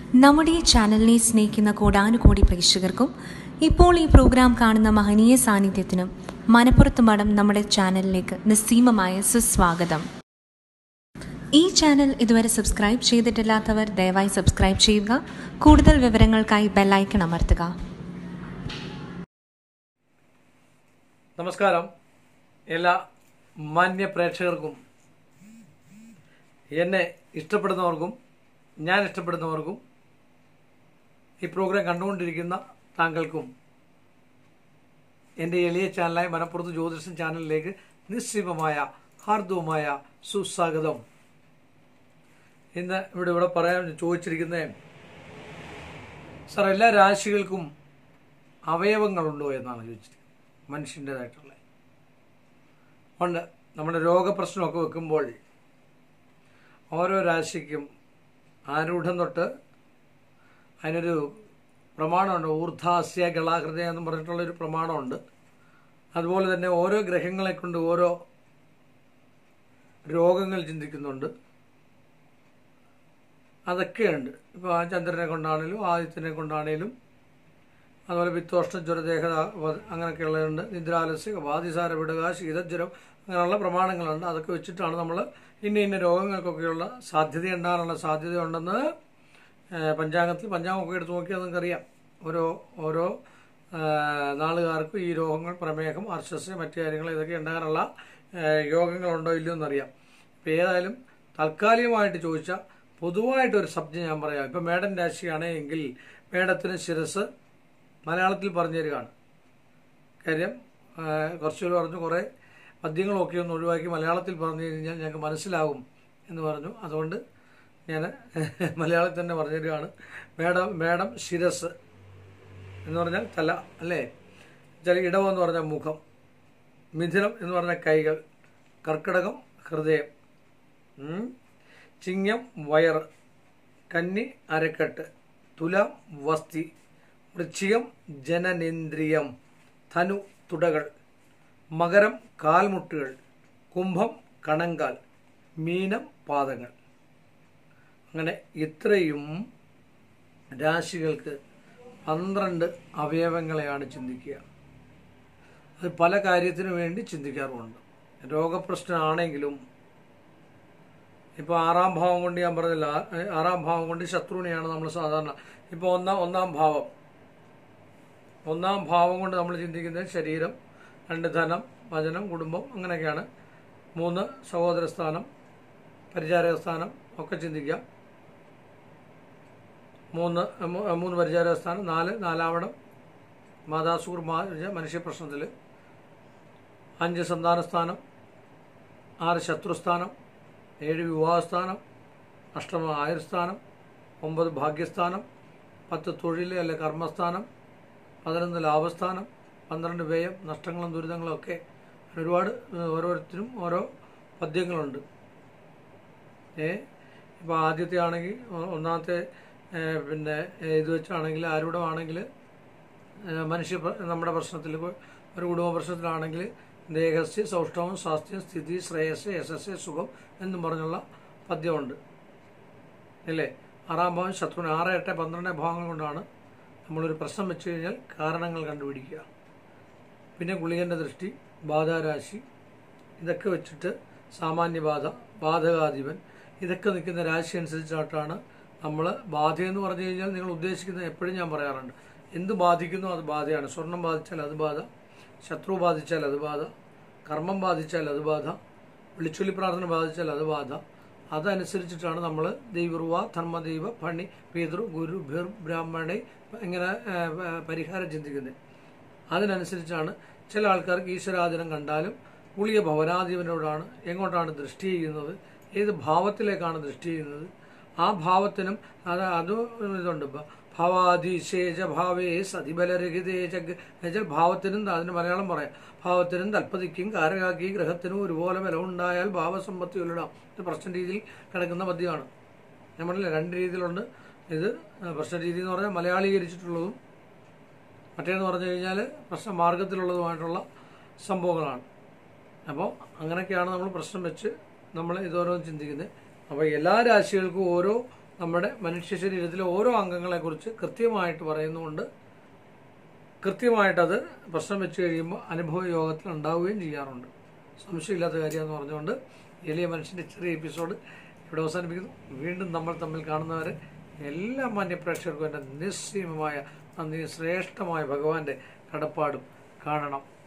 നമ്മുടെ ഈ ചാനലിനെ സ്നേഹിക്കുന്ന കോടാനുകോടി പ്രേക്ഷകർക്കും ഇപ്പോൾ ഈ പ്രോഗ്രാം കാണുന്ന മഹനീയ സാന്നിധ്യത്തിനും മനപ്പുറത്ത് മഠം നമ്മുടെ ചാനലിലേക്ക് നിസ്സീമമായ സുസ്വാഗതം. ഈ ചാനൽ ഇതുവരെ സബ്സ്ക്രൈബ് ചെയ്തിട്ടില്ലാത്തവർ ദയവായി സബ്സ്ക്രൈബ് ചെയ്യുക. കൂടുതൽ വിവരങ്ങൾക്കായി ബെല്ലൈക്കൺ അമർത്തുക. നമസ്കാരം. എല്ലാ മാന്യ പ്രേക്ഷകർക്കും, എന്നെ ഇഷ്ടപ്പെടുന്നവർക്കും ഞാൻ ഇഷ്ടപ്പെടുന്നവർക്കും ഈ പ്രോഗ്രാം കണ്ടുകൊണ്ടിരിക്കുന്ന താങ്കൾക്കും എൻ്റെ എളിയ ചാനലായ മനപ്പുറത്ത് ജ്യോതിഷം ചാനലിലേക്ക് നിശ്ചിതമായ ഹാർദവുമായ സുസ്വാഗതം. ഇന്ന് ഇവിടെ പറയാൻ ചോദിച്ചിരിക്കുന്നത്, സാർ, എല്ലാ രാശികൾക്കും അവയവങ്ങളുണ്ടോ എന്നാണ് ചോദിച്ചിരിക്കുന്നത്. മനുഷ്യൻ്റെതായിട്ടുള്ള ഉണ്ട്. നമ്മുടെ രോഗപ്രശ്നമൊക്കെ വെക്കുമ്പോൾ ഓരോ രാശിക്കും ആരൂഢം തൊട്ട് അതിനൊരു പ്രമാണമുണ്ട്. ഊർധാസ്യ ഗളാഹൃദയ എന്ന് പറഞ്ഞിട്ടുള്ളൊരു പ്രമാണമുണ്ട്. അതുപോലെ തന്നെ ഓരോ ഗ്രഹങ്ങളെ കൊണ്ട് ഓരോ രോഗങ്ങൾ ചിന്തിക്കുന്നുണ്ട്. അതൊക്കെയുണ്ട്. ഇപ്പോൾ ചന്ദ്രനെ കൊണ്ടാണേലും ആദിത്യനെ കൊണ്ടാണേലും അതുപോലെ പിത്തോഷ്ണ ജ്വരദേഹ അങ്ങനെയൊക്കെയുള്ളതുണ്ട്. നിദ്രാലസ്യ വാതിസാര വിടുക ശീതജ്വരം അങ്ങനെയുള്ള പ്രമാണങ്ങളുണ്ട്. അതൊക്കെ വെച്ചിട്ടാണ് നമ്മൾ ഇന്ന രോഗങ്ങൾക്കൊക്കെയുള്ള സാധ്യതയുണ്ടാകാനുള്ള സാധ്യതയുണ്ടെന്ന് പഞ്ചാംഗമൊക്കെ എടുത്ത് നോക്കിയാൽ നിങ്ങൾക്കറിയാം. ഓരോ നാളുകാർക്കും ഈ രോഗങ്ങൾ, പ്രമേഹം, അർശസ്, മറ്റു കാര്യങ്ങൾ ഇതൊക്കെ ഉണ്ടാകാനുള്ള യോഗങ്ങളുണ്ടോ ഇല്ലയോ എന്നറിയാം. ഇപ്പം ഏതായാലും താൽക്കാലികമായിട്ട് ചോദിച്ചാൽ പൊതുവായിട്ടൊരു സബ്ജക്റ്റ് ഞാൻ പറയാം. ഇപ്പം മേടൻ രാശിയാണെങ്കിൽ മേടത്തിന് ശിരസ് മലയാളത്തിൽ പറഞ്ഞു തരികയാണ്. കാര്യം കുറച്ചുകൂടി പറഞ്ഞു, കുറേ പദ്യങ്ങളൊക്കെ ഒന്ന് ഒഴിവാക്കി മലയാളത്തിൽ പറഞ്ഞു കഴിഞ്ഞാൽ ഞങ്ങൾക്ക് മനസ്സിലാവും എന്ന് പറഞ്ഞു. അതുകൊണ്ട് ഞാൻ മലയാളത്തിൽ തന്നെ പറഞ്ഞു തരികയാണ്. മേടം ശിരസ് എന്ന് പറഞ്ഞാൽ തല, അല്ലേ? ഇടവം എന്ന് പറഞ്ഞാൽ മുഖം, മിഥുനം എന്ന് പറഞ്ഞാൽ കൈകൾ, കർക്കിടകം ഹൃദയം, ചിങ്ങം വയറ്, കന്നി അരക്കെട്ട്, തുലാം വസ്തി, വൃശ്ചികം ജനനേന്ദ്രിയം, ധനു തുടകൾ, മകരം കാൽമുട്ടുകൾ, കുംഭം കണങ്കാൽ, മീനം പാദങ്ങൾ. അങ്ങനെ ഇത്രയും രാശികൾക്ക് 12 അവയവങ്ങളെയാണ് ചിന്തിക്കുക. അത് പല കാര്യത്തിനു വേണ്ടി ചിന്തിക്കാറുമുണ്ട്. രോഗപ്രശ്നമാണെങ്കിലും ഇപ്പോൾ 6-ാം ഭാവം കൊണ്ട് ഞാൻ പറഞ്ഞില്ല, 6-ാം ഭാവം കൊണ്ട് ശത്രുവിനെയാണ് നമ്മൾ സാധാരണ ഇപ്പോൾ ഒന്നാം ഭാവം കൊണ്ട് നമ്മൾ ചിന്തിക്കുന്നത് ശരീരം, 2 ധനം, വചനം, കുടുംബം, അങ്ങനെയൊക്കെയാണ്. 3 സഹോദരസ്ഥാനം, പരിചാരകസ്ഥാനം ഒക്കെ ചിന്തിക്കാം. 3 പരിചാരകസ്ഥാനം, 4 നാലാവണം മാതാസുർ മനുഷ്യ പ്രശ്നത്തിൽ, 5 സന്താനസ്ഥാനം, 6 ശത്രുസ്ഥാനം, 7 വിവാഹസ്ഥാനം, 8 ആയുർസ്ഥാനം, 9 ഭാഗ്യസ്ഥാനം, 10 തൊഴിൽ അല്ലെ കർമ്മസ്ഥാനം, 11 ലാഭസ്ഥാനം, 12 വ്യയം, നഷ്ടങ്ങളും ദുരിതങ്ങളും ഒക്കെ. ഒരുപാട് ഓരോരുത്തരും ഓരോ പദ്യങ്ങളുണ്ട്. ഇപ്പോൾ ആദ്യത്തെ ആണെങ്കിൽ ഒന്നാമത്തെ പിന്നെ ഇത് വെച്ചാണെങ്കിൽ ആരൂഢമാണെങ്കിൽ നമ്മുടെ പ്രശ്നത്തിൽ, ഒരു കുടുംബ പ്രശ്നത്തിലാണെങ്കിൽ ദേഹസ്യ സൗഷ്ഠവം സ്വാസ്ഥ്യം സ്ഥിതി ശ്രേയസ് യശസ് സുഖം എന്നും പറഞ്ഞുള്ള പദ്യമുണ്ട്, അല്ലേ? 6-ാം ഭാവം ശത്രുവിന് 6, 8, 12 ഭാവങ്ങൾ കൊണ്ടാണ് നമ്മളൊരു പ്രശ്നം വെച്ച് കഴിഞ്ഞാൽ കാരണങ്ങൾ കണ്ടുപിടിക്കുക. പിന്നെ ഗുളികൻ്റെ ദൃഷ്ടി, ബാധാരാശി, ഇതൊക്കെ വെച്ചിട്ട് സാമാന്യബാധ, ബാധകാധിപൻ, ഇതൊക്കെ നിൽക്കുന്ന രാശി അനുസരിച്ചായിട്ടാണ് നമ്മൾ ബാധയെന്ന് പറഞ്ഞു കഴിഞ്ഞാൽ നിങ്ങൾ ഉദ്ദേശിക്കുന്നത് എപ്പോഴും ഞാൻ പറയാറുണ്ട്, എന്ത് ബാധിക്കുന്നോ അത് ബാധയാണ്. സ്വർണം ബാധിച്ചാൽ അത് ബാധ, ശത്രു ബാധിച്ചാൽ അത് ബാധ, കർമ്മം ബാധിച്ചാൽ അത് ബാധ, വിളിച്ചൊല്ലി പ്രാർത്ഥന ബാധിച്ചാൽ അത് ബാധ. അതനുസരിച്ചിട്ടാണ് നമ്മൾ ദൈവറുവ ധർമ്മദൈവ പണി പിതൃ ഗുരു ഭിർ ബ്രാഹ്മണെ ഇങ്ങനെ പരിഹാരം ചിന്തിക്കുന്നത്. അതിനനുസരിച്ചാണ് ചില ആൾക്കാർക്ക് ഈശ്വരാധീനം കണ്ടാലും ഗുളിക ഭവനാധിപനോടാണ്, എങ്ങോട്ടാണ് ദൃഷ്ടി ചെയ്യുന്നത്, ഏത് ഭാവത്തിലേക്കാണ് ദൃഷ്ടി ചെയ്യുന്നത്, ആ ഭാവത്തിനും അതും ഇതുണ്ട്. ഭാവാതിശേഷ ഭാവേ സതിബലരഹിതേജ എന്നുവെച്ചാൽ ഭാവത്തിനും, അതിന് മലയാളം പറയാം, ഭാവത്തിനും തൽപ്പതിക്കും കാരകാക്കി ഗ്രഹത്തിനും ഒരുപോലെ ബലമുണ്ടായാൽ ഭാവസമ്പത്തി ഉള്ളിടാം. ഇത് പ്രശ്ന രീതിയിൽ കിടക്കുന്ന പദ്യമാണ്. നമ്മളിൽ 2 രീതിയിലുണ്ട്. ഇത് പ്രശ്ന രീതി എന്ന് പറഞ്ഞാൽ മലയാളീകരിച്ചിട്ടുള്ളതും മറ്റേന്ന് പറഞ്ഞു കഴിഞ്ഞാൽ പ്രശ്ന മാർഗത്തിലുള്ളതുമായിട്ടുള്ള സംഭവങ്ങളാണ്. അപ്പോൾ അങ്ങനെയൊക്കെയാണ് നമ്മൾ പ്രശ്നം വെച്ച് നമ്മൾ ഇതോരോന്നും ചിന്തിക്കുന്നത്. അപ്പോൾ എല്ലാ രാശികൾക്കും ഓരോ നമ്മുടെ മനുഷ്യ ശരീരത്തിലെ ഓരോ അംഗങ്ങളെക്കുറിച്ച് കൃത്യമായിട്ട് പറയുന്നുകൊണ്ട് കൃത്യമായിട്ടത് പ്രശ്നം വെച്ച് കഴിയുമ്പോൾ അനുഭവ യോഗത്തിൽ ഉണ്ടാവുകയും ചെയ്യാറുണ്ട്. സംശയമില്ലാത്ത കാര്യമെന്ന് പറഞ്ഞുകൊണ്ട് എളിയ മനുഷ്യൻ്റെ ചെറിയ എപ്പിസോഡ് ഇവിടെ അവസാനിപ്പിക്കുന്നു. വീണ്ടും നമ്മൾ തമ്മിൽ കാണുന്നവരെ എല്ലാ മാന്യപ്രേക്ഷകർക്കും എൻ്റെ നിസ്സീമമായ നന്ദി, ശ്രേഷ്ഠമായ ഭഗവാന്റെ കടപ്പാടും കാണണം.